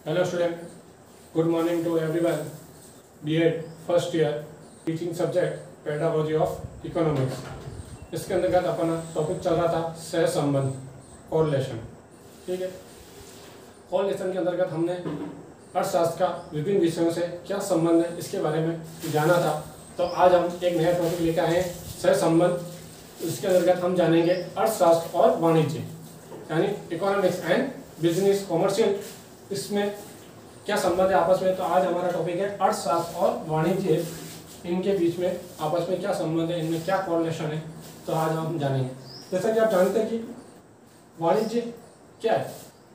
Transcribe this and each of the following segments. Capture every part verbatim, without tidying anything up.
Hello student, good morning to everyone. B Ed first year teaching subject pedagogy of economics. इसके अंतर्गत अपना topic चल रहा था सह संबंध कोरिलेशन। ठीक है, कोरिलेशन के अंतर्गत हमने अर्थशास्त्र का विभिन्न विषयों से क्या संबंध है इसके बारे में जाना था। तो आज हम एक नया टॉपिक लेकर आए हैं सह संबंध। इसके अंतर्गत हम जानेंगे अर्थशास्त्र और वाणिज्य यानी इकोनॉमिक्स एंड बिजनेस कॉमर्शियल, इसमें क्या संबंध है आपस में। तो आज हमारा टॉपिक है अर्थशास्त्र और वाणिज्य, इनके बीच में आपस में क्या संबंध है, इनमें क्या कोरिलेशन है, तो आज हम जानेंगे। जैसा कि आप जानते हैं कि वाणिज्य क्या है।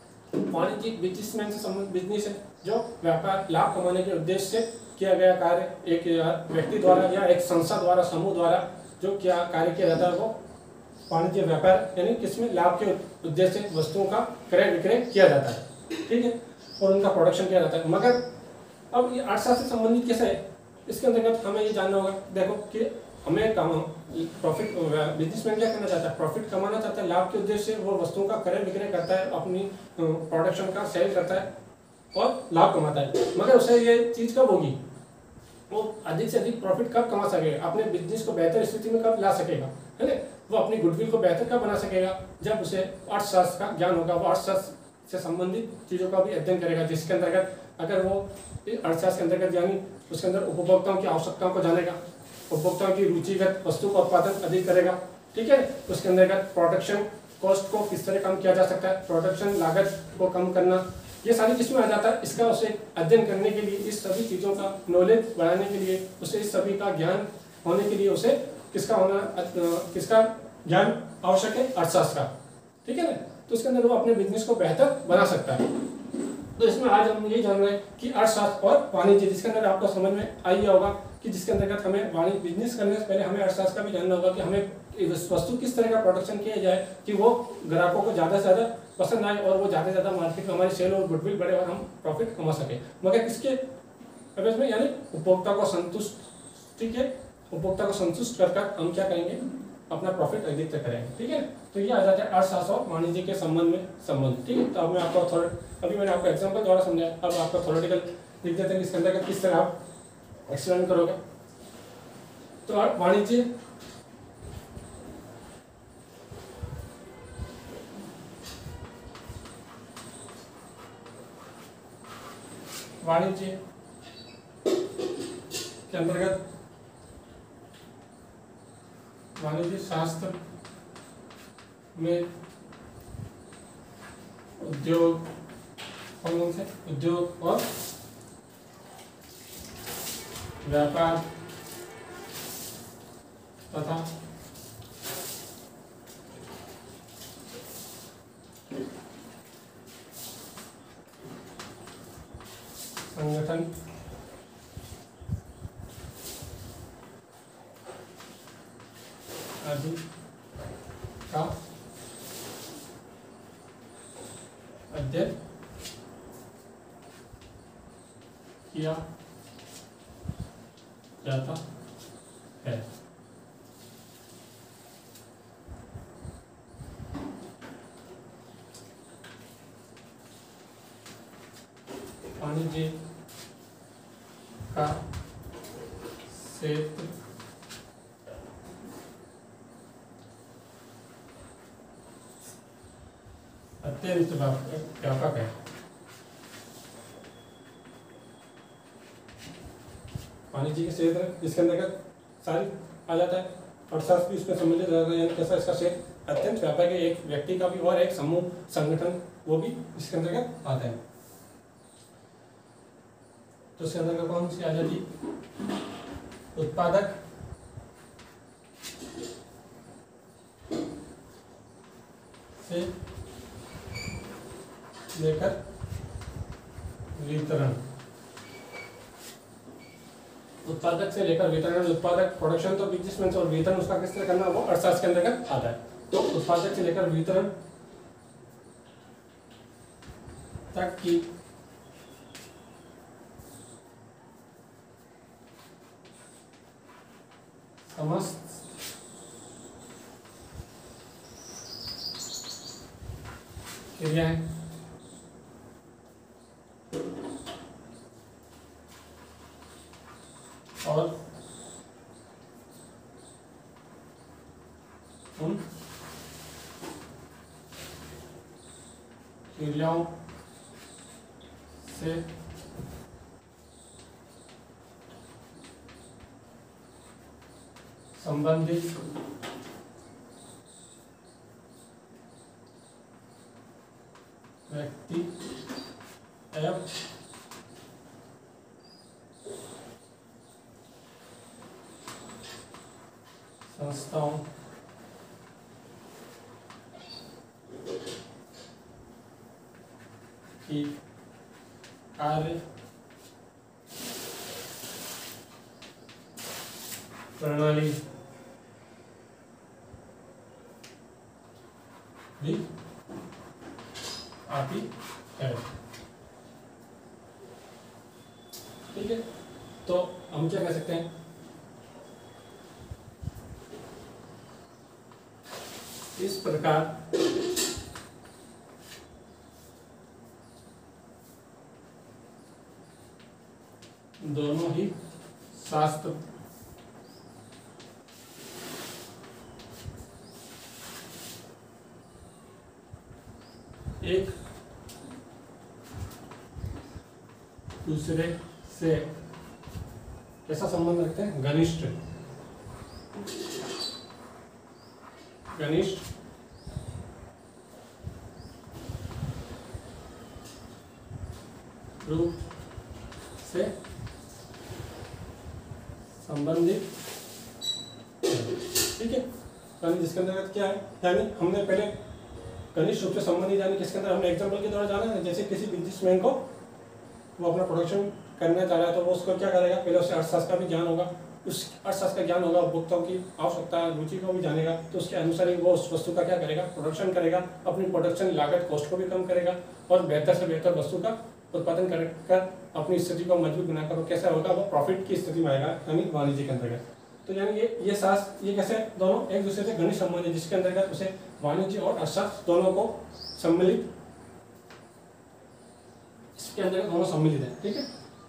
वाणिज्य बिजनेसमैन से संबंध बिजनेस है, जो व्यापार लाभ कमाने के उद्देश्य से किया गया कार्य एक व्यक्ति द्वारा या एक संस्था द्वारा समूह द्वारा जो क्या कार्य किया जाता है वो वाणिज्य व्यापार यानी किसमें लाभ के उद्देश्य से वस्तुओं का क्रय विक्रय किया जाता है। ठीक है, और उनका प्रोडक्शन किया जाता है। मगर अब ये अर्थशास्त्र से संबंधित कैसे है, इसके अंतर्गत हमें ये जानना होगा। देखो कि हमें काम प्रॉफिट, बिजनेसमैन क्या करना चाहता है, प्रॉफिट कमाना चाहता है, लाभ के उद्देश्य से वो वस्तुओं का क्रय विक्रय करता है, अपनी प्रोडक्शन का सेल करता है और लाभ कमाता है। मगर उसे ये चीज़ कब होगी, वो अधिक से अधिक प्रॉफिट कब कमा सकेगा, अपने बिजनेस को बेहतर स्थिति में कब ला सकेगा, है ना। वो अपनी गुडविल को बेहतर कब बना सकेगा, जब उसे अर्थशास्त्र का ज्ञान होगा। वो अर्थशास्त्र से संबंधित चीज़ों का भी अध्ययन करेगा, जिसके अंतर्गत अगर वो अर्थशास्त्र के अंतर्गत यानी उसके अंदर उपभोक्ताओं की आवश्यकताओं को जानेगा, उपभोक्ताओं की रुचिगत वस्तु का उत्पादन अधिक करेगा। ठीक है, उसके अंतर्गत प्रोडक्शन कॉस्ट को किस तरह कम किया जा सकता है, प्रोडक्शन लागत को कम करना, ये सारी किसमें आ जाता है। इसका उसे अध्ययन करने के लिए, इस सभी चीज़ों का नॉलेज बढ़ाने के लिए, उसे इस सभी का ज्ञान होने के लिए उसे किसका होना, किसका ज्ञान आवश्यक है, अर्थशास्त्र का। ठीक है ना, तो इसके अंदर वो अपने बिजनेस को बेहतर बना सकता है। तो इसमें आज हम यही जान रहे हैं कि अर्थशास्त्र और वाणिज्य, जिसके अंदर आपको समझ में आ गया होगा कि जिसके अंतर्गत हमें वाणिज्य बिजनेस करने से पहले हमें अर्थशास्त्र का भी जानना होगा कि हमें वस्तु किस तरह का प्रोडक्शन किया जाए कि वो ग्राहकों को ज़्यादा से ज़्यादा पसंद आए और वो ज़्यादा से ज़्यादा मार्केट में हमारी सेल और गुडविल बढ़े और हम प्रॉफिट कमा सके। मगर किसके एवज में, यानी उपभोक्ता को संतुष्ट। ठीक है, उपभोक्ता को संतुष्ट कर कर हम क्या करेंगे, अपना प्रॉफिट अधिक तक करेंगे। ठीक है, तो ये आ जाता है अर्थशास्त्र और वाणिज्य के संबंध में संबंध। ठीक है, तो अब मैं आपको थोड़ा, अभी मैंने आपको एग्जांपल द्वारा समझाया, अब आपको थ्योरेटिकल लिख देते हैं इसके अंदर किस तरह आप एक्सप्लेन करोगे। तो वाणिज्य वाणिज्य के अंतर्गत वाणिज्य शास्त्र में उद्योग कौन कौन से उद्योग और व्यापार तथा संगठन आदि का अध्ययन किया जाता है। वाणिज्य का क्षेत्र अत्यंत व्यापक है। वाणिज्य के क्षेत्र इसके अंतर्गत सारी आ जाता है, अर्थशास्त्र भी इसमें सम्मिलित रहता है, यानी कैसा इसका क्षेत्र अत्यंत व्यापक है, एक व्यक्ति का भी और एक समूह संगठन वो भी इसके अंतर्गत आता है। तो इसके अंतर्गत कौन सी आ जाती, उत्पादक से लेकर वितरण, उत्पादक से लेकर वितरण, उत्पादक प्रोडक्शन तो बिजनेसमैन और वितरण उसका किस तरह करना वो अर्थशास्त्र के अंतर्गत आता है। तो उत्पादक से लेकर वितरण तक की समस्त क्रियाएं और उन क्रियाओं से संबंधित व्यक्ति एवं संस्थाओं की कार्य प्रणाली भी आती है। ठीक है, तो हम क्या कह सकते हैं, इस प्रकार दोनों ही शास्त्र एक दूसरे से कैसा संबंध रखते हैं, घनिष्ठ घनिष्ठ रूप से संबंधित। ठीक है, यानी जिसके अंदर क्या है, यानी हमने पहले घनिष्ठ रूप से संबंधित यानी किसके अंदर हमने एग्जाम्पल के द्वारा जाना है, जैसे किसी बिजनेसमैन को वो अपना प्रोडक्शन करना चाह रहा है तो वो उसको क्या करेगा, पहले उससे अर्थशास्त्र का भी ज्ञान होगा, उस अर्थशास्त्र का ज्ञान होगा, उपभोक्ताओं की आवश्यकता रुचि को भी जानेगा, तो उसके अनुसार ही वो उस वस्तु का क्या करेगा, प्रोडक्शन करेगा, अपनी प्रोडक्शन लागत कॉस्ट को भी कम करेगा और बेहतर से बेहतर वस्तु का उत्पादन कर अपनी स्थिति को मजबूत बनाकर वो कैसा होगा, वो प्रॉफिट की स्थिति में आएगा, यानी वाणिज्य के अंतर्गत। तो यानी ये ये शास्त्र ये कैसे दोनों एक दूसरे से घनिष्ठ संबंध है, जिसके अंतर्गत उसे वाणिज्य और अर्थशास्त्र दोनों को सम्मिलित इसके अंतर्गत दोनों सम्मिलित है। ठीक है,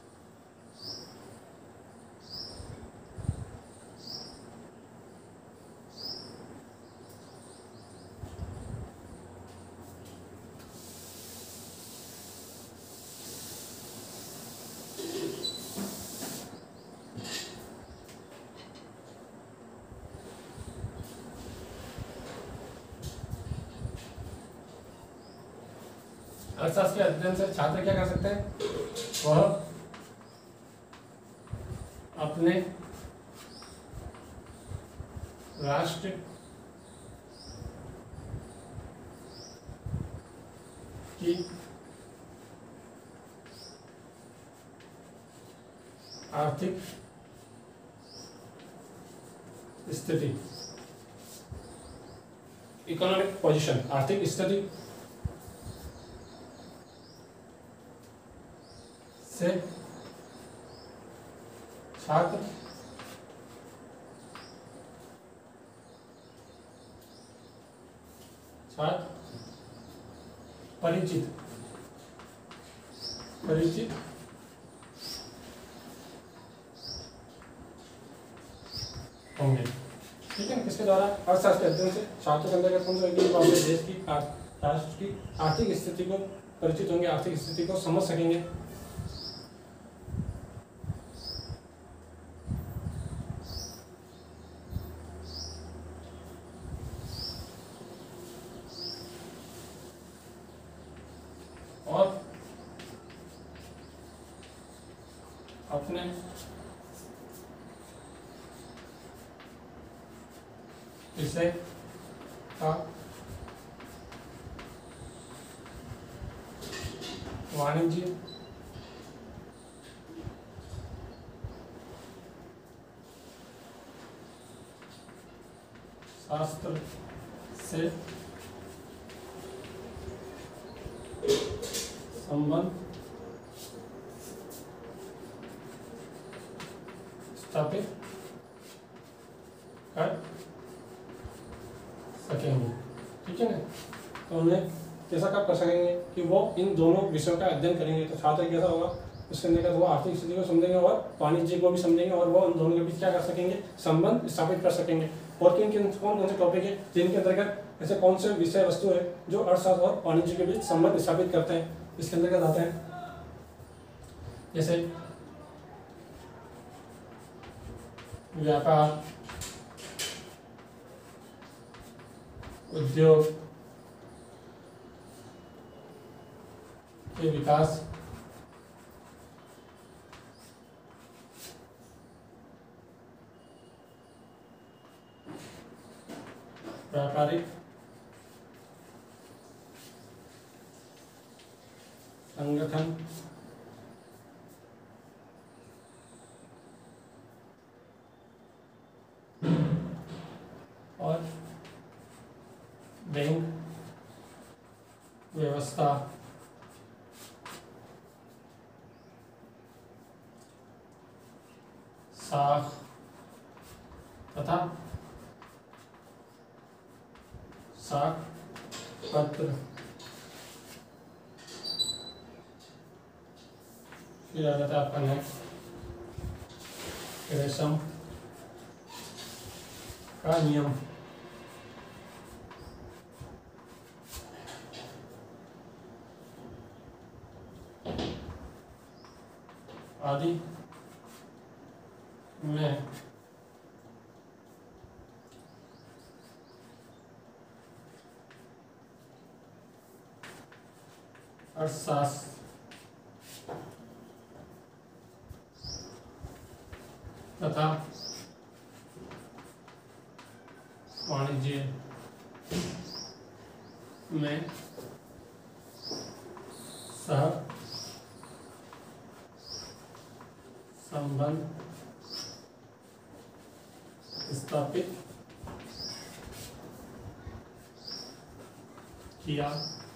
अर्थशास्त्र के अध्ययन से छात्र क्या कर सकते हैं, वह अपने राष्ट्र की आर्थिक स्थिति, इकोनॉमिक पोजीशन, आर्थिक स्थिति से छात्र छात्र परिचित परिचित होंगे। ठीक है, किसके द्वारा, अर्थशास्त्र के अध्ययन से छात्रों के अंतर्गत कौन सा अपने देश की राष्ट्र की आर्थिक स्थिति को परिचित होंगे, आर्थिक स्थिति को समझ सकेंगे। और अपने विषय का वाणिज्य शास्त्र से संबंध स्थापित कर सकेंगे। ठीक है ना, तो उन्हें कैसा कब कर सकेंगे कि वो इन दोनों विषयों का अध्ययन करेंगे। तो छात्र कैसा होगा, उसके अंतर्गत वो आर्थिक स्थिति को समझेंगे और वाणिज्य को भी समझेंगे और वो उन दोनों के बीच क्या कर सकेंगे, संबंध स्थापित कर सकेंगे। और किन किन कौन कौन से टॉपिक है जिनके अंतर्गत ऐसे कौन से विषय वस्तु है जो अर्थशास्त्र और वाणिज्य के बीच संबंध स्थापित करते हैं, इसके अंतर्गत आते हैं जैसे व्यापार, उद्योग के विकास, व्यापारिक संगठन और बैंक व्यवस्था साख तथा साख पत्र, फिर आ जाता है आपका नेक्स्ट रेशम का नियम, आदि में अर्थशास्त्र तथा वाणिज्य में सह संबंध स्थापित किया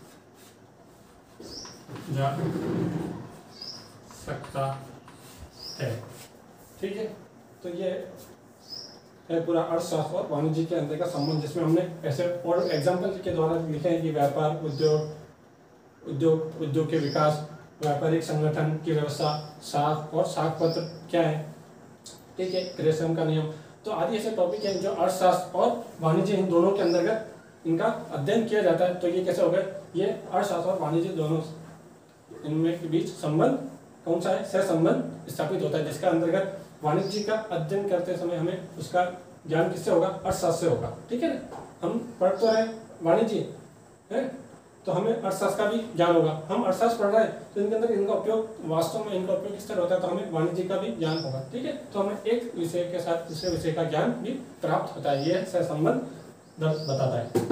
जा सकता है। ठीक है, तो ये है पूरा अर्थशास्त्र और वाणिज्य के अंदर का संबंध, जिसमें हमने ऐसे और एग्जाम्पल के द्वारा लिखे हैं कि व्यापार, उद्योग उद्योग उद्योग के विकास, व्यापारिक संगठन की व्यवस्था, साख और साख पत्र क्या है, ठीक है, रेशम का नियम। तो आदि ऐसे टॉपिक हैं जो अर्थशास्त्र और वाणिज्य इन दोनों के अंतर्गत इनका अध्ययन किया जाता है। तो ये कैसे हो गए, ये अर्थशास्त्र और वाणिज्य दोनों इनमें के बीच संबंध कौन सा है, सह संबंध स्थापित होता है, जिसका अंतर्गत वाणिज्य का अध्ययन करते समय हमें उसका ज्ञान किससे होगा, अर्थशास्त्र से होगा। ठीक है, हम पढ़ तो रहे वाणिज्य है तो हमें अर्थशास्त्र का भी ज्ञान होगा। हम अर्थशास्त्र पढ़ रहे हैं तो इनके अंदर इनका उपयोग वास्तव में इनका उपयोग किस तरह होता है, तो हमें वाणिज्य का भी ज्ञान होगा। ठीक है, तो हमें एक विषय के साथ दूसरे विषय का ज्ञान भी प्राप्त होता है, यह सह संबंध बताता है।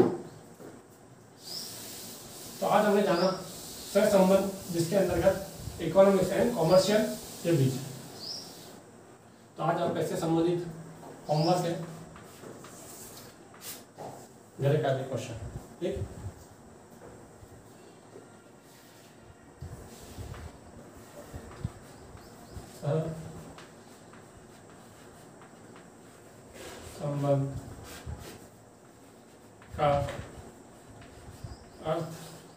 तो आज हमने जाना सह संबंध, जिसके अंतर्गत इकोनॉमिक्स एंड कॉमर्शियल के बीच। तो आज आप कैसे संबंधित होमवर्क है मेरे का भी क्वेश्चन, ठीक, संबंध का अर्थ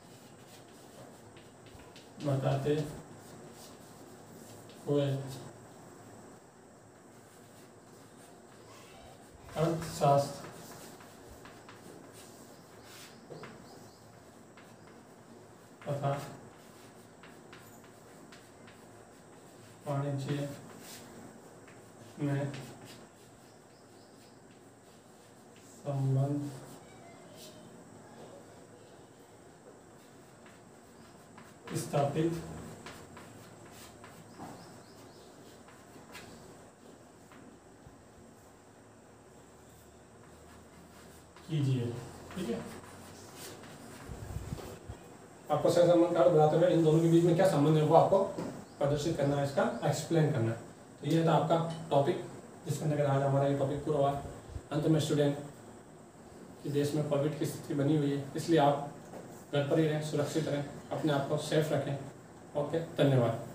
बताते हुए अर्थशास्त्र तथा वाणिज्य में संबंध स्थापित कीजिए। ठीक है, आपको सह संबंध कार्ड बताते हुए इन दोनों के बीच में क्या संबंध है वो आपको प्रदर्शित करना है, इसका एक्सप्लेन करना है। तो ये था आपका टॉपिक, जिसके अंदर आज हमारा ये टॉपिक पूरा हुआ। अंत में स्टूडेंट कि देश में कोविड की स्थिति बनी हुई है, इसलिए आप घर पर ही रहें, सुरक्षित रहें, अपने आप को सेफ रखें। ओके, धन्यवाद।